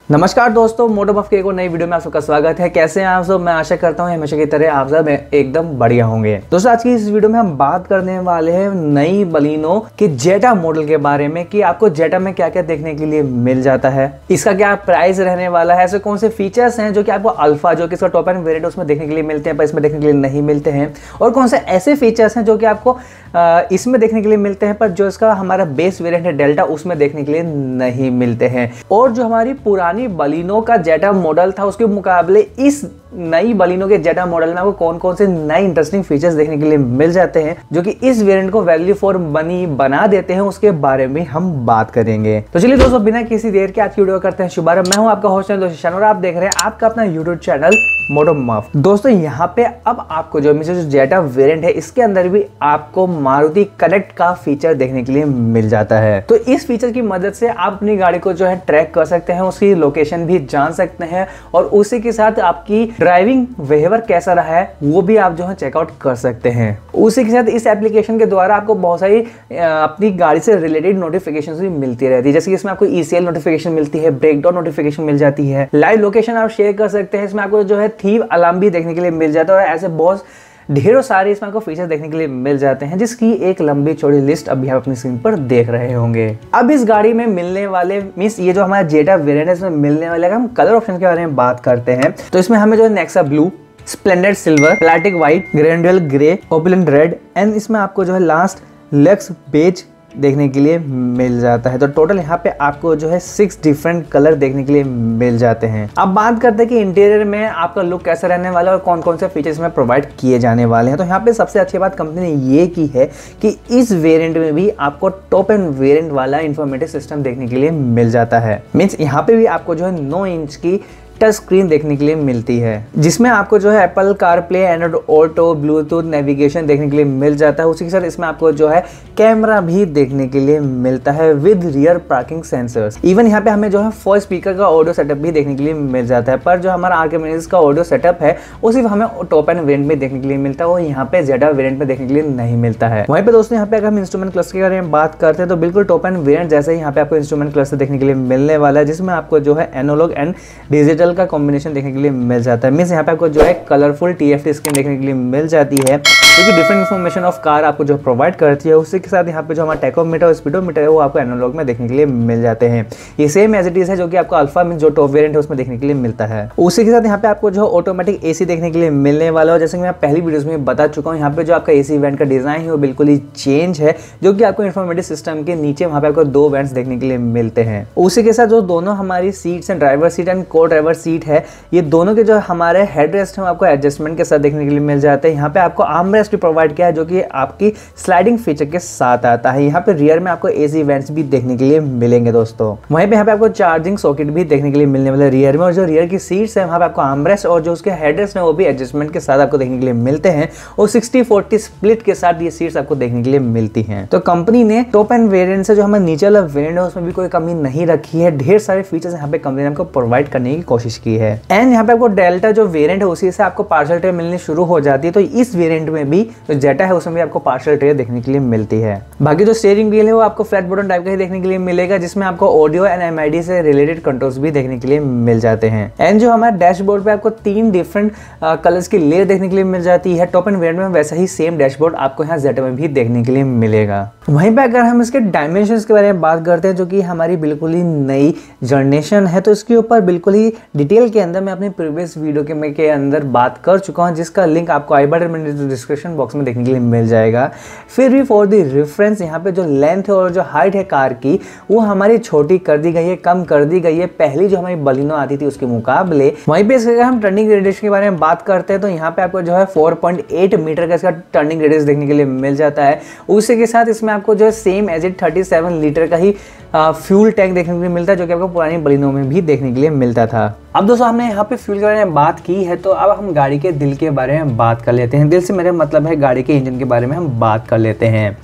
नमस्कार दोस्तों, मोटो बफ के एक और नई वीडियो में आप सबका स्वागत है। कैसे हैं आप सब? मैं आशा करता हूं हमेशा की तरह आप सब एकदम बढ़िया होंगे। दोस्तों आज की इस वीडियो में हम बात करने वाले हैं नई बलिनो के जेटा मॉडल के बारे में कि आपको जेटा में क्या क्या देखने के लिए मिल जाता है, इसका क्या प्राइस रहने वाला है, ऐसे कौन से फीचर्स हैं जो कि आपको अल्फा जो कि इसका टॉप एंड वेरिएंट उसमें देखने के लिए मिलते हैं पर इसमें देखने के लिए नहीं मिलते हैं, और कौन से ऐसे फीचर्स हैं जो कि आपको इसमें देखने के लिए मिलते हैं पर जो इसका हमारा बेस वेरिएंट है डेल्टा उसमें देखने के लिए नहीं मिलते हैं। और जो हमारी पुरानी बलिनो का जेटा मॉडल था उसके मुकाबले इस नई बलिनो के जेटा मॉडल में आपको कौन कौन से नए इंटरेस्टिंग फीचर्स देखने के लिए मिल जाते हैं जो कि इस वेरिएंट को वैल्यू फॉर मनी बना देते हैं, उसके बारे में हम बात करेंगे। तो चलिए दोस्तों बिना किसी देर के आज की वीडियो करते हैं शुभारंभ। मैं हूं आपका होस्ट दोस्त और आप देख रहे हैं आपका अपना यूट्यूब चैनल मोटो बफ। दोस्तों यहाँ पे अब आपको जो जेटा वेरिएंट है इसके अंदर भी आपको मारुति कनेक्ट का फीचर देखने के लिए मिल जाता है। तो इस फीचर की मदद से आप अपनी गाड़ी को जो है ट्रैक कर सकते हैं, उसकी लोकेशन भी जान सकते हैं और उसी के साथ आपकी ड्राइविंग बिहेवियर कैसा रहा है वो भी आप जो है चेकआउट कर सकते हैं। उसी के साथ इस एप्लीकेशन के द्वारा आपको बहुत सारी अपनी गाड़ी से रिलेटेड नोटिफिकेशन भी मिलती रहती है, जैसे कि इसमें आपको ECL नोटिफिकेशन मिलती है, ब्रेकडाउन नोटिफिकेशन मिल जाती है, लाइव लोकेशन आप शेयर कर सकते हैं, इसमें आपको जो है थीव अलार्म भी देखने के लिए मिल जाता है और ऐसे बहुत ढेरों सारे इसमें आपको फीचर देखने के लिए मिल जाते हैं जिसकी एक लंबी चौड़ी लिस्ट अभी आप अपनी स्क्रीन पर देख रहे होंगे। अब इस गाड़ी में मिलने वाले मींस ये जो हमारा जेटा वेरिएंट है इसमें मिलने वाले हम कलर ऑप्शन के बारे में बात करते हैं तो इसमें हमें जो है Nexa blue, splendid silver, pearl arctic white, grandeur grey, opulent red and इसमें आपको जो है लास्ट लक्स बेज देखने के लिए मिल जाता है। तो टोटल यहाँ पे आपको जो है 6 डिफरेंट कलर देखने के लिए मिल जाते हैं। अब बात करते हैं कि इंटीरियर में आपका लुक कैसा रहने वाला है और कौन कौन से फीचर्स में प्रोवाइड किए जाने वाले हैं। तो यहाँ पे सबसे अच्छी बात कंपनी ने ये की है कि इस वेरिएंट में भी आपको टॉप एंड वेरिएंट वाला इंफॉर्मेटिव सिस्टम देखने के लिए मिल जाता है। मीन्स यहाँ पे भी आपको जो है 9 इंच की टच स्क्रीन देखने के लिए मिलती है जिसमें आपको जो है Apple CarPlay, Android Auto, Bluetooth navigation देखने के लिए मिल जाता है। उसी के साथ इसमें आपको जो है कैमरा भी देखने के लिए मिलता है with rear parking sensors. Even यहाँ पे हमें जो है 4 स्पीकर का ऑडियो सेटअप भी देखने के लिए मिल जाता है, पर जो हमारा आर्किमिडीज का ऑडियो सेटअप है वो सिर्फ हमें टॉप एंड वेरिएंट में देखने के लिए मिलता है, वो यहाँ पे जेटा वेरिएंट में देखने के लिए नहीं मिलता है। वहीं पे दोस्तों यहाँ पे अगर हम इंस्ट्रूमेंट क्लस्टर के बारे में बात करते हैं तो बिल्कुल टॉप एंड वेरिएंट जैसे ही यहाँ पे आपको इंस्ट्रूमेंट क्लस्टर देखने के लिए मिलने वाला है जिसमें आपको जो है एनालॉग एंड डिजिटल का कॉम्बिनेशन देखने के लिए मिल जाता है। मींस यहाँ पे आपको जो है कलरफुल TFT स्क्रीन देखने के लिए मिल जाती है जो कि डिफरेंट इन्फॉर्मेशन ऑफ कार आपको जो प्रोवाइड करती है। उसी के साथ यहाँ पे जो हमारा टैकोमीटर और स्पीडोमीटर है वो आपको एनालॉग में देखने के लिए मिल जाते हैं। ये सेम एज इट इज है जो कि आपको अल्फा में जो टॉप वेरिएंट है उसमें देखने के लिए मिलता है। उसी के साथ यहाँ पे आपको जो ऑटोमेटिक AC देखने के लिए मिलने वाला है। जैसे कि मैं पहली वीडियोस में बता चुका हूँ, यहाँ पे जो आपका AC वेंट का डिजाइन है वो बिल्कुल ही चेंज है जो कि आपको इन्फॉर्मेटिव सिस्टम के नीचे वहाँ पे आपको 2 वेंट्स देखने के लिए मिलते हैं। उसी के साथ जो दोनों हमारी सीट्स हैं, driver seat and co driver seat है, ये दोनों के जो हमारे हेडरेस्ट है आपको एडजस्टमेंट के साथ देखने के लिए मिल जाते हैं। यहाँ पे आपको आर्मरेस्ट भी प्रोवाइड किया है जो कि आपकी स्लाइडिंग फीचर के साथ आता है। यहाँ पे रियर में आपको AC वेंट्स भी देखने के लिए मिलेंगे दोस्तों। वहीं पे यहाँ पे आपको चार्जिंग सॉकेट भी देखने के लिए मिलने वाला है रियर में, और जो रियर की सीट्स है वहाँ पे आपको आर्मरेस्ट और जो उसके हेडरेस्ट है वो भी एडजस्टमेंट के साथ आपको देखने के लिए मिलते हैं और 60-40 स्प्लिट के साथ ये सीट्स आपको देखने के लिए मिलती हैं। तो कंपनी ने टॉप एंड वेरिएंट से जो हमारा नीचे वाला वेरिएंट है उसमें भी कोई कमी नहीं रखी है, ढेर सारे फीचर्स यहाँ पे कंपनी ने आपको प्रोवाइड करने की कोशिश की है। एंड यहाँ पे आपको डेल्टा जो वेरिएंट है उसी से आपको पार्सल ट्रे मिलनी शुरू हो जाती है। तो इस वेरिएंट में भी जो जेटा है उसमें भी आपको पार्सल ट्रे देखने के लिए मिलती है। बाकी जो स्टीयरिंग व्हील है वो आपको फ्लैट बटन टाइप का ही देखने के लिए मिलेगा जिसमें आपको ऑडियो एंड MID से रिलेटेड कंट्रोल्स भी देखने के लिए मिल जाते हैं। एंड जो हमारे डैशबोर्ड पे आपको 3 डिफरेंट कलर्स की लेयर देखने के लिए मिल जाती है। टॉप एंड वेरिएंट में वैसा ही सेम डैशबोर्ड आपको यहाँ जेटा में भी देखने के लिए मिलेगा। वहीं पे अगर हम इसके डायमेंशंस के बारे में बात करते हैं जो कि हमारी बिल्कुल ही नई जनरेशन है तो इसके ऊपर बिल्कुल ही डिटेल के अंदर मैं अपने प्रीवियस वीडियो के अंदर बात कर चुका हूं जिसका लिंक आपको आई बटन में डिस्क्रिप्शन बॉक्स में देखने के लिए मिल जाएगा। फिर भी फॉर द रेफरेंस यहाँ पे जो लेंथ है और जो हाइट है कार की वो हमारी छोटी कर दी गई है, कम कर दी गई है पहली जो हमारी बलिनो आती थी उसके मुकाबले। वहीं पे अगर हम टर्निंग रेडियस के बारे में बात करते हैं तो यहाँ पे आपको जो है 4.8 मीटर का इसका टर्निंग रेडियस देखने के लिए मिल जाता है। उसी के साथ इसमें आपको जो है सेम एज इट 37 लीटर का ही फ्यूल टैंक देखने के लिए मिलता है जो कि आपको पुरानी बलिनो में भी देखने के लिए मिलता था। अब दोस्तों हमने यहाँ पे फ्यूल के बारे में बात की है तो अब हम गाड़ी के दिल के बारे में बात कर लेते हैं। दिल से मेरा मतलब है गाड़ी के इंजन के बारे में हम बात कर लेते हैं।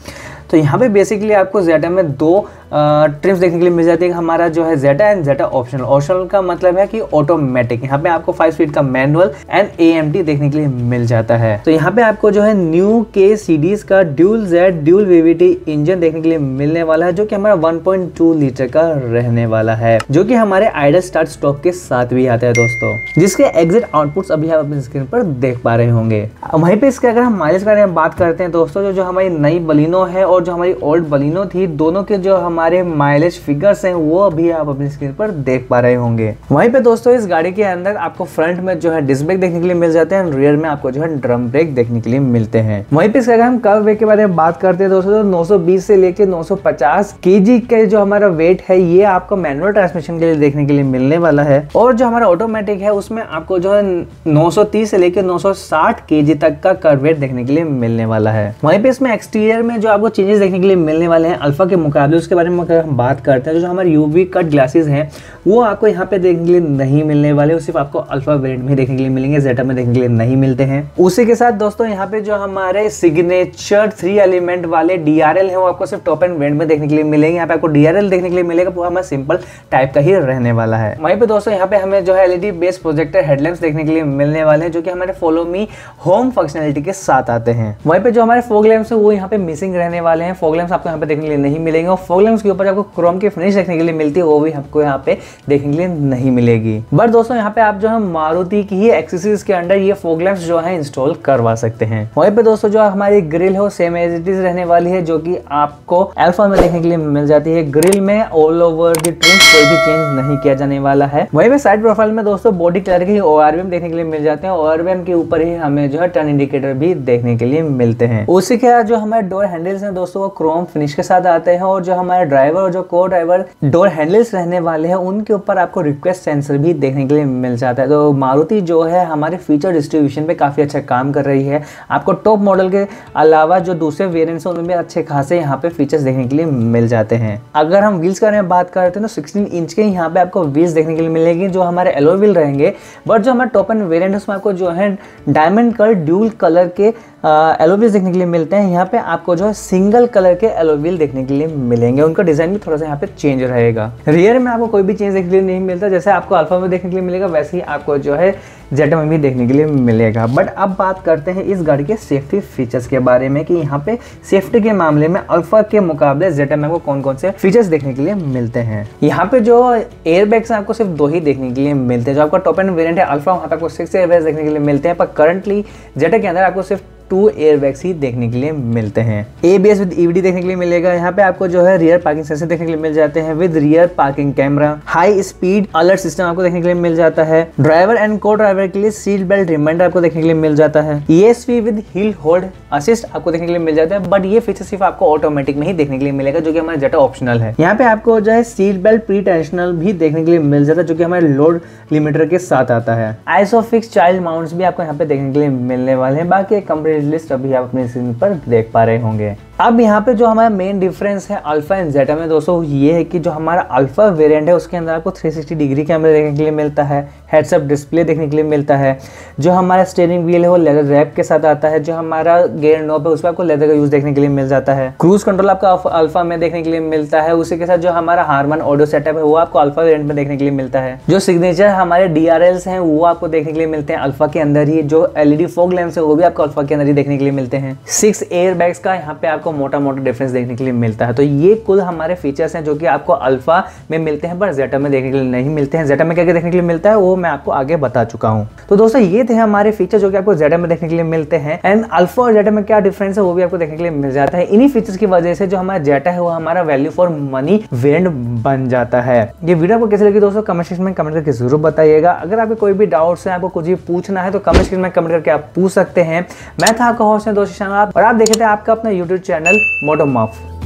तो यहाँ पे बेसिकली आपको जेटा में दो ट्रिम्स देखने के लिए मिल जाती है। हमारा जो है Zeta and Zeta optional. Optional का मतलब है कि ऑटोमेटिक। यहाँ पे आपको 5 स्पीड का मैनुअल एंड AMT देखने के लिए मिल जाता है। तो यहाँ पे आपको जो है न्यू के सीरीज का dual jet dual VVT engine देखने के लिए मिलने वाला है, जो कि हमारा 1.2 लीटर का रहने वाला है, जो कि हमारे आइडल स्टार्ट स्टॉप के साथ भी आता है दोस्तों, जिसके एग्जिट आउटपुट्स अभी आप अपनी स्क्रीन पर देख पा रहे होंगे। वहीं पे इसके अगर हम माइलेज के बारे में बात करते हैं दोस्तों, जो हमारी नई बलिनो है और जो हमारी ओल्ड बलिनो थी, दोनों के जो हमारे माइलेज फिगर्स हैं वो अभी आप अपनी स्क्रीन पर देख पा रहे होंगे। वहीं पे दोस्तों इस गाड़ी के अंदर आपको फ्रंट में जो है डिस्क ब्रेक देखने के लिए मिल जाते हैं, रियर में आपको जो है ड्रम ब्रेक देखने के लिए मिलते हैं। वहीं पे इसका अगर हम कर्व वेट के बारे में बात करते हैं दोस्तों, तो 920 से लेकर 950 kg का जो हमारा वेट है ये आपको मैनुअल ट्रांसमिशन के लिए देखने के लिए मिलने वाला है, और जो हमारा ऑटोमेटिक है उसमें आपको जो है 930 से लेकर 960 kg तक का कर्व वेट देखने के लिए मिलने वाला है। वहीं पे इसमें एक्सटीरियर में जो आपको चेंजेस देखने के लिए मिलने वाले हैं अल्फा के मुकाबले, उसके बारे में अगर हम बात करते हैं, जो हमारे UV कट ग्लासेस हैं वो आपको यहाँ पे देखने के लिए नहीं मिलने वाले, सिर्फ आपको अल्फा वेरिएंट में देखने के लिए मिलेंगे, जेटा में देखने के लिए नहीं मिलते हैं। उसी के साथ दोस्तों यहाँ पे जो हमारे सिग्नेचर 3 एलिमेंट वाले DRL है वो आपको सिर्फ टॉप एंड वेरिएंट में देखने के लिए मिलेंगे। यहाँ पे आपको DRL देखने के लिए मिलेगा, वो हमारा सिंपल टाइप का ही रहने वाला है। वहीं पे दोस्तों यहाँ पे हमें जो है LED बेस्ड प्रोजेक्टर हेडलैम्प्स देखने के लिए मिलने वाले हैं, जो कि हमारे फॉलो मी होम फंक्शनलिटी के साथ आते हैं। वहीं पे जो हमारे फॉग लैंप्स है वो यहाँ पे मिसिंग रहने वाले हैं। फॉग लैंप्स आपको यहाँ पे देखने के लिए नहीं मिलेंगे, और फॉग लैंप्स के ऊपर आपको क्रोम की फिनिश देखने के लिए मिलती है, वो भी आपको यहाँ पे देखने के लिए नहीं मिलेगी। बट दोस्तों यहाँ पे आप जो है मारुति की ही एक्सेसरीज के अंडर ये फॉग लैंप्स जो है इंस्टॉल करवा सकते हैं। वहीं पे दोस्तों जो हमारी ग्रिल है वो सेम एज इट इज रहने वाली है, जो कि आपको अल्फा में देखने के लिए मिल जाती है। ग्रिल में ऑल ओवर द ट्रिम कोई भी चेंज नहीं किया जाने वाला है। वहीं पे साइड प्रोफाइल में दोस्तों बॉडी कलर के ORVM देखने के लिए मिल जाते हैं, ORVM के ऊपर ही हमें जो है टर्न इंडिकेटर भी देखने के लिए मिलते हैं। उसी के बाद जो हमारे डोर हैंडल्स हैं दोस्तों वो क्रोम फिनिश के साथ आते हैं, और जो हमारे ड्राइवर और जो को ड्राइवर डोर हैंडल्स रहने वाले हैं उनके ऊपर आपको रिक्वेस्ट सेंसर भी देखने के लिए मिल जाता है। तो मारुति जो है हमारे फीचर डिस्ट्रीब्यूशन पे काफी अच्छा काम कर रही है। आपको टॉप मॉडल के अलावा जो दूसरे वेरिएंट्स हैं उनमें अच्छे खासे यहाँ पे फीचर्स देखने के लिए मिल जाते हैं। अगर हम व्हील्स के बारे में बात करते हैं तो 16 इंच के यहाँ पे आपको व्हील्स देखने के लिए मिलेंगे, जो हमारे एलॉय व्हील रहेंगे। बट जो हमारे टॉप एंड वेरिएंट है उसमें आपको जो है डायमंड कलर ड्यूल कलर के एलॉय व्हील्स देखने के लिए मिलते हैं। यहाँ पे आपको जो है सिंगल कलर के एलॉय व्हील देखने के लिए मिलेंगे, उनका डिजाइन भी थोड़ा सा यहाँ पे चेंज रहेगा। रियर में आपको कोई भी चेंज देखने के लिए नहीं मिलता, जैसे आपको अल्फा में देखने के लिए मिलेगा वैसे ही आपको जो है जेटा में भी देखने के लिए मिलेगा। बट अब बात करते हैं इस गाड़ी के सेफ्टी फीचर्स के बारे में, कि यहाँ पे सेफ्टी के मामले में अल्फा के मुकाबले जेटा में आपको कौन कौन से फीचर्स देखने के लिए मिलते हैं। यहाँ पे जो एयरबैग्स आपको सिर्फ 2 ही देखने के लिए मिलते हैं। जो आपका टॉप एंड वेरिएंट है अल्फा वहाँ पे आपको 6 एयरबैग्स देखने के लिए मिलते हैं, पर करंटली जेटा के अंदर आपको सिर्फ 2 एयरबैग्स ही देखने के लिए मिलते हैं। ABS विद EBD देखने के लिए मिलेगा। यहाँ पे आपको जो है रियर पार्किंग सेंसर देखने के लिए मिल जाते हैं with rear parking camera. High speed alert system आपको देखने के लिए मिल जाता है। ड्राइवर एंड को ड्राइवर के लिए सीट बेल्ट रिमाइंडर आपको देखने के लिए मिल जाता है। ESP with hill hold assist आपको देखने के लिए मिल जाता है, बट ये फीचर सिर्फ आपको ऑटोमेटिक में ही देखने के लिए मिलेगा, जो कि हमारा जेटा ऑप्शनल है। यहाँ पे आपको जो है सीट बेल्ट प्री टेंशनल भी देखने के लिए मिल जाता है, जो कि हमारे लोड लिमिटर के साथ आता है। आइसोफिक्स चाइल्ड माउंट्स भी आपको यहाँ पे देखने के लिए मिलने वाले हैं। बाकी कंप्लीट लिस्ट अभी आप अपने स्क्रीन पर देख पा रहे होंगे। अब यहाँ पे जो हमारा मेन डिफरेंस है अल्फा एंड जेटा में दोस्तों ये है कि जो हमारा अल्फा वेरिएंट है उसके अंदर आपको 360 डिग्री कैमरा देखने के लिए मिलता है, हेड्सअप डिस्प्ले देखने के लिए मिलता है। जो हमारा स्टीयरिंग व्हील है वो लेदर रैप के साथ आता है। जो हमारा गियर नॉब है उसमें आपको लेदर का यूज देखने के लिए मिल जाता है। क्रूज कंट्रोल आपका अल्फा में देखने के लिए मिलता है। उसी के साथ जो हमारा हारमन ऑडियो सेटअप है वो आपको अल्फा वेरिएंट में देखने के लिए मिलता है। जो सिग्नेचर हमारे DRLs हैं वो आपको देखने के लिए मिलते हैं अल्फा के अंदर ही। जो LED फॉग लैंप्स है वो भी आपको अल्फा के अंदर ही देखने के लिए मिलते हैं। 6 एयरबैग्स का यहाँ पे आपको मोटा मोटा डिफरेंस देखने के लिए मिलता है। तो ये कुल हमारे फीचर्स हैं जो कि आपको अल्फा में मिलते हैं पर जेटा में देखने के लिए नहीं मिलते हैं। जेटा में क्या क्या देखने के लिए मिलता है वो मैं आपको आगे बता चुका हूं। तो दोस्तों ये थे हमारे फीचर जो कि आपको जेटा में देखने के लिए मिलते हैं, एंड अल्फा और जेटा में क्या डिफरेंस है वो भी आपको देखने के लिए मिल जाता है। इन्हीं फीचर्स की वजह से जो हमारा जेटा है वो हमारा वैल्यू फॉर मनी वेरिएंट बन जाता है। ये वीडियो आपको कैसे लगी दोस्तों कमेंट सेक्शन में कमेंट करके जरूर बताइएगा। अगर आपको कोई भी डाउट्स है, आपको कुछ भी पूछना है तो कमेंट सेक्शन में कमेंट करके आप पूछ सकते हैं। मैं था आपका होस्ट दोस्त शानदार और आप देखे थे आपका अपना यूट्यूब चैनल मोटो मफ।